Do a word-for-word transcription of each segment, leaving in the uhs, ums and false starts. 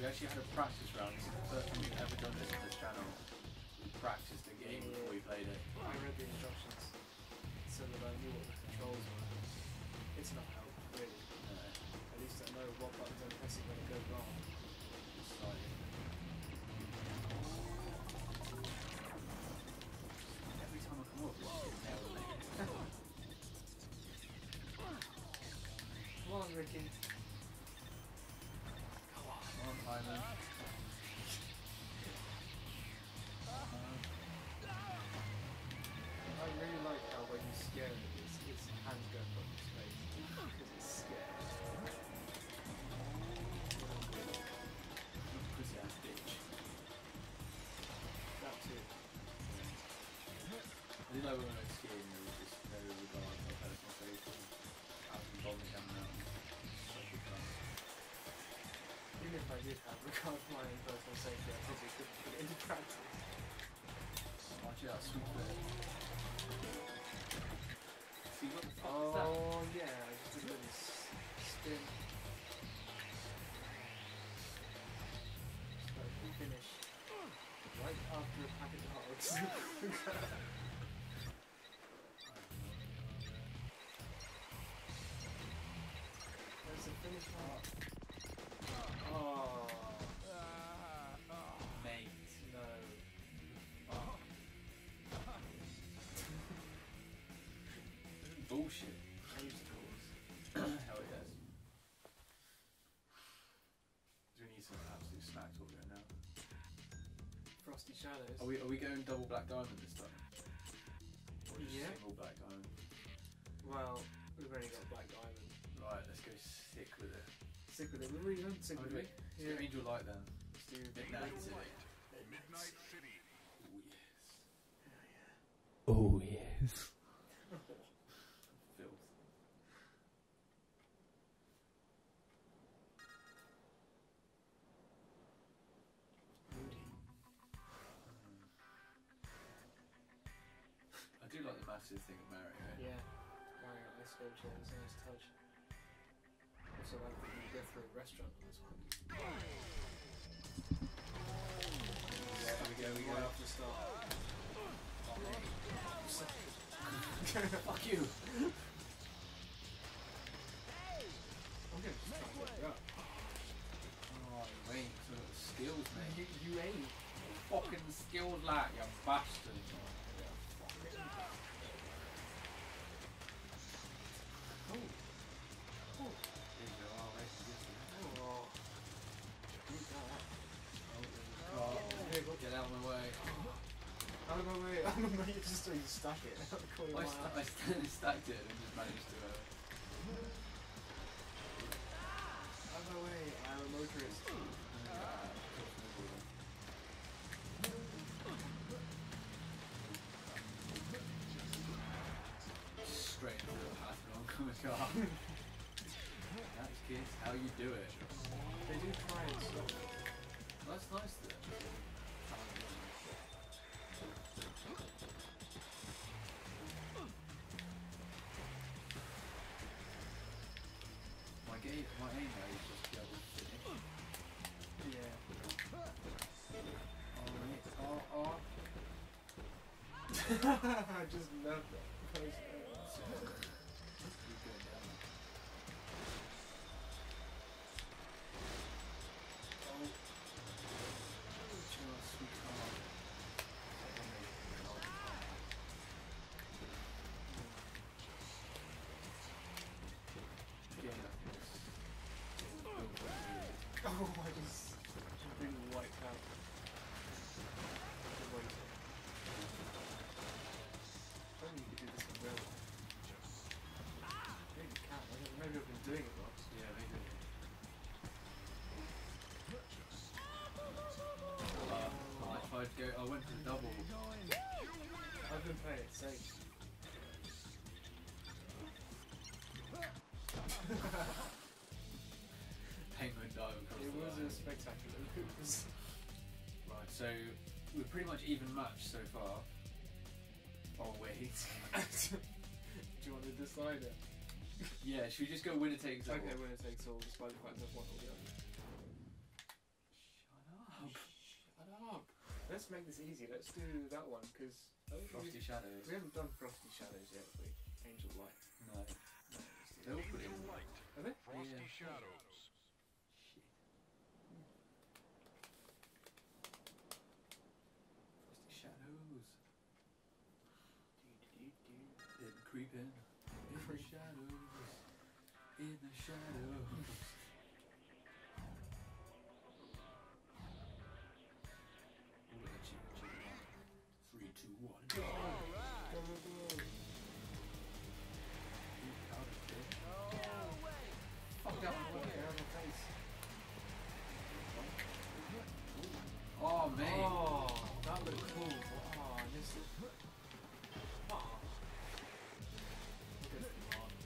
we actually had a practice round. This is the first time we've ever done this on this channel. We practiced the game Yeah. before we played it. I read the instructions so that I knew what the controls were. It's not helped, really. No, At least I know what buttons I'm pressing when it goes wrong. it's like... Every time I come up, it's just nail me. Come on, Ricky. Come on, Simon. I really like how when you scare it, it's, it's hands going up your face. Because it's scared. Pussy ass bitch. That too. I did like when I went skiing, there was just no regard for personal safety. I was involved down the mountain. Such a fun. Even if I did have regard for my own personal safety, I probably couldn't put it into practice. Watch out, sweet bird. See, what the fuck is that? Oh yeah, I just did a little s- spin. So we finish right after a packet of dogs. There's a finish mark. Oh Mate. no. Bullshit. Change the course. Hell yes. Do we need some absolute snack talk going now? Frosty Shadows. Are we are we going double black diamond this time? Or just Yeah. single black diamond? Well, we've already got Black Diamond. Right, let's go sick with it. Stick with it. We've already done stick with Okay. it. Let's Yeah. go Angel Light then. Let's do Midnight City. Midnight City. Oh yes. Oh yes. Filth. Moody. I do like the massive thing of Mario. Yeah. Mario Ice Sculpture is a nice touch. Also like that you go through a restaurant on this one. Yeah, here we go, we Right go. off the start. Fuck you! I'm gonna just try and get it up. Oh, you ain't sort of skills, mate. You, you ain't. Fucking skills like you bastard. Oh. Oh. There you go, I'll wait for this one. Oh. Look at that. Oh, Here, go. get out of my way. Oh no, wait. Oh no, you just you stuck it. Call your I, eye st out. I st stacked it and just managed to. Uh... Out of my way, I'm a motorist. Straight into the path of an oncoming car. That's kids, how you do it. They do try and stop. That's nice though. My game, my aim now is just to be able to finish. Yeah. Oh, mate. Oh, oh. I just love that. Post So, keep going down. Oh. Just we can't. Again, I think this. Oh, I just completely wiped out. The waiting. If only you could do this in real life. Maybe you can. I don't, maybe I've been doing it once. Yeah, maybe. Uh, I tried to go. I went for the double. I've been playing it safe. Penguin dive across It the was line. a spectacular move. Right, so we're pretty much even matched so far. Oh wait. Do you want to decide it? Yeah, should we just go winner takes all? Okay, winner takes all, despite the fact I've won all the others. Let's make this easy. Let's do that one because Frosty Shadows. we haven't done Frosty Shadows yet, have we? Angel Light. No. No, let's do They're that. all pretty. Angel Light. Are they? Frosty Yeah. Shadows. Shit. Frosty Shadows. They're creeping in the shadows. In the shadows. Ooh, look at you, you. Three, two, one, go! Go, go, go. You out of it. Fuck that one. Okay, on the face. Oh, mate. Oh, that looked cool. Oh, I missed it. Oh. Good for Mark.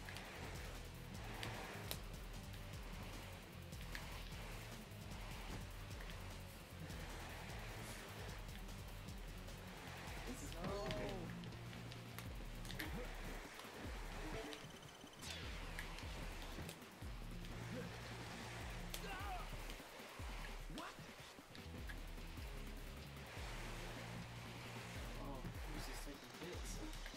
This is not okay. Oh, who's just taking hits?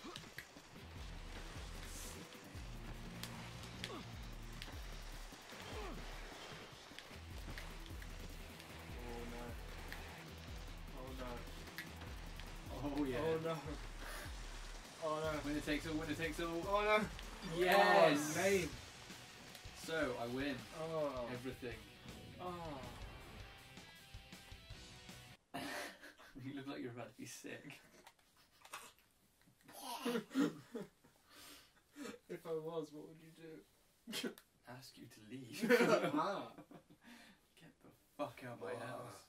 Oh no. Oh no. Oh, yeah. Oh no. Oh no. Winner takes all, winner takes all. Oh no. Yes! Oh, lame. So, I win Oh. everything. Oh. You look like you're about to be sick. If I was, what would you do? Ask you to leave. ah. Get the fuck out of my house.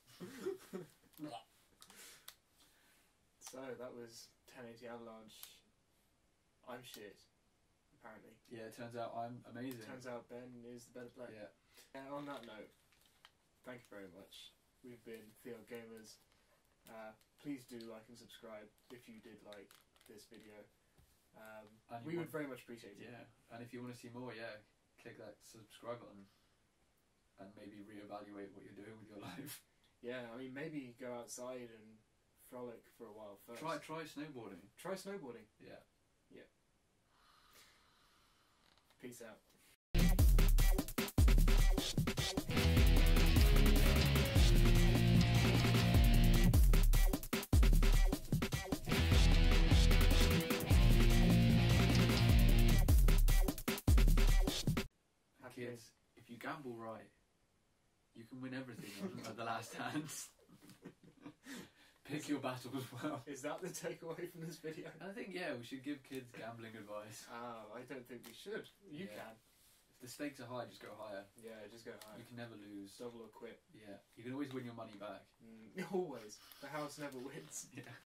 So that was ten eighty Avalanche. I'm shit. Apparently. Yeah, it turns out I'm amazing. Turns out Ben is the better player. Yeah. And on that note, thank you very much. We've been Theo Gamers. Uh, please do like and subscribe if you did like this video. Um, And you we would want- very much appreciate it. Yeah, and if you want to see more, yeah, click that subscribe button and maybe reevaluate what you're doing with your life. Yeah, I mean, maybe go outside and frolic for a while first. Try try snowboarding. Try snowboarding. Yeah. Peace out. Happy days. Kids, if you gamble right, you can win everything on- at the last dance. Pick your battles well. Is that the takeaway from this video? I think, yeah, we should give kids gambling advice. Oh, I don't think we should. You Yeah. can. If the stakes are high, just go higher. Yeah, just go high. You can never lose. Double or quit. Yeah, you can always win your money back. Mm, always. The house never wins. Yeah.